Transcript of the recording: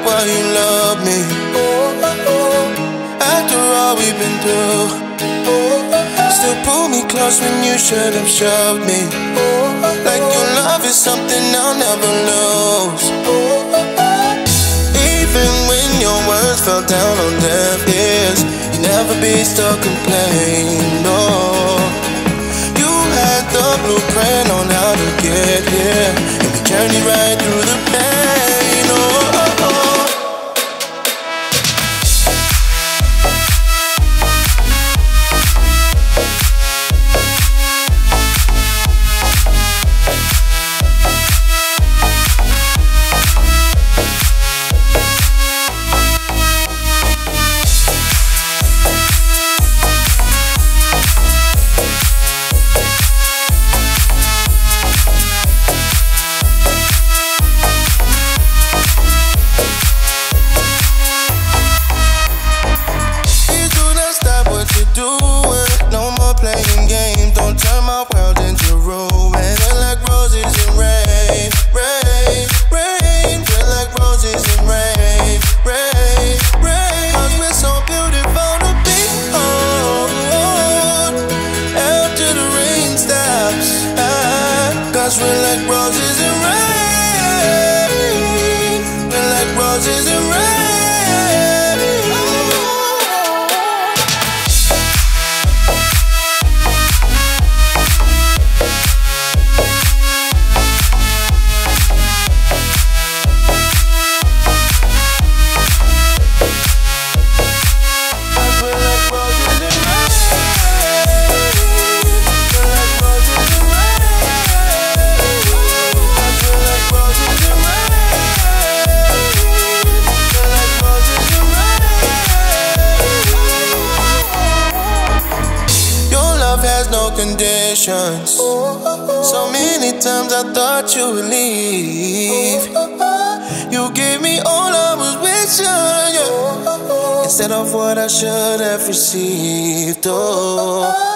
why you love me. After all we've been through, still pull me close when you should have shoved me. Like your love is something I'll never lose. Even when your words fell down on deaf ears, you never be stuck complaining, no. You had the blueprint on how to get here, and we journeyed right through the pain, oh. Conditions. So many times I thought you would leave. You gave me all I was wishing, yeah, instead of what I should have received, oh.